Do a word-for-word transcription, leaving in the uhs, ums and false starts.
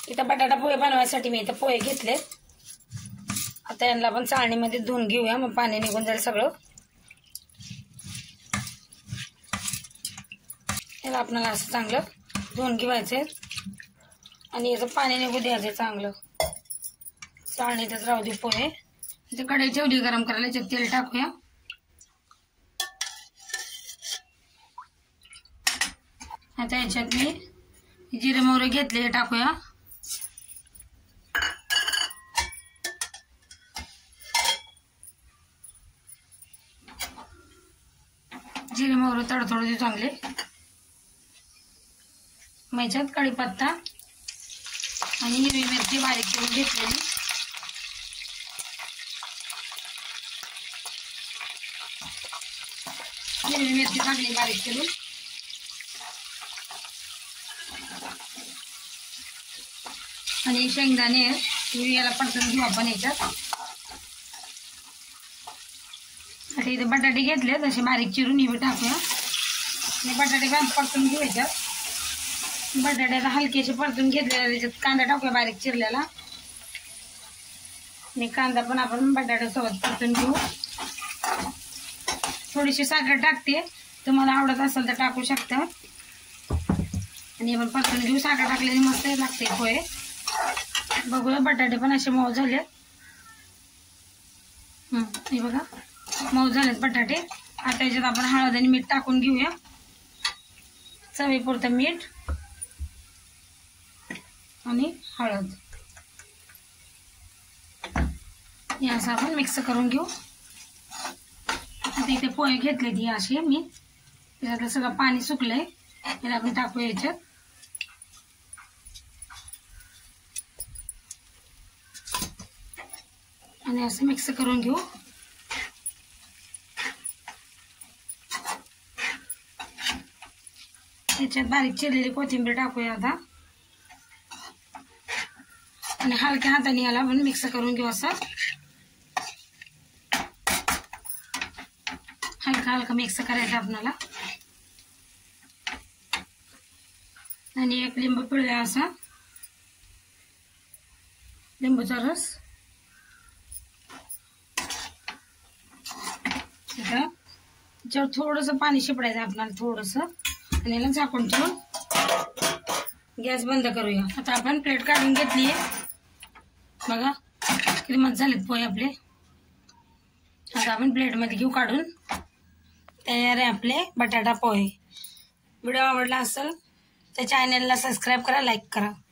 इथं बटाटा पोहे बनवायसाठी मी इथं पोहे घेतले। आता यांना आपण चाळणीमध्ये धुवून घेऊया, मग पाणी निघून जाईल सगळं। याला आपल्याला असं चांगलं धुवून घ्यायचंय आणि याचं पाणी निघू द्यायचं चांगलं। चाळणीतच राहू दे पोहे। इथे कढई ठेवली गरम करायला, याच्यात तेल टाकूया। आता याच्यात मी जिरे मोहरी घेतले टाकूया। जिरे मोहरी तडतडू दे चांगले। मग याच्यात कढीपत्ता आणि हिरवी मिरची बारीक करून घेतलेली, हिरवी मिरची चांगली बारीक करून आणि शेंगदाणे याला परतून घेऊ आपण याच्यात। आता इथे बटाटे घेतले तसे बारीक चिरून हे टाकूया आणि बटाटे पण परतून घेऊ याच्यात। बटाट्याला हलकेसे परतून घेतलेला त्याच्यात कांदा टाकूया बारीक चिरलेला आणि कांदा पण आपण बटाट्यासोबत परतून घेऊ। थोडीशी साखर टाकते, तुम्हाला आवडत असेल तर टाकू शकता आणि आपण परतून घेऊ। साखर टाकल्याने मस्त लागते पोहे। बघूया बटाटे पण असे मऊ झाले, हे बघा मऊ झालेत बटाटे। आता याच्यात आपण हळद आणि मीठ टाकून घेऊया, चवीपुरतं मीठ आणि हळद हे असं आपण मिक्स करून घेऊ। आता इथे पोहे घेतले ती असे मी, त्याच्यातलं सगळं पाणी सुकलंय, याला आपण टाकूया याच्यात आणि असं मिक्स करून घेऊ। याच्यात बारीक चिरलेली कोथिंबीर टाकूया आता आणि हलक्या हाताने याला आपण मिक्स करून घेऊ। असं हलका हलका मिक्स करायचं आपल्याला आणि एक लिंबू पिळूया, असा लिंबूचा रस त्याच्यावर थोडंसं पाणी शिपडायचं आपल्याला थोडंसं आणि याला झाकून ठेवून गॅस बंद करूया। आता आपण प्लेट काढून घेतली आहे, बघा किती मस्त झालेत पोहे आपले। आता आपण प्लेटमध्ये घेऊ काढून। तयार आहे आपले बटाटा पोहे। व्हिडिओ आवडला असेल तर चॅनलला सबस्क्राईब करा, लाईक करा।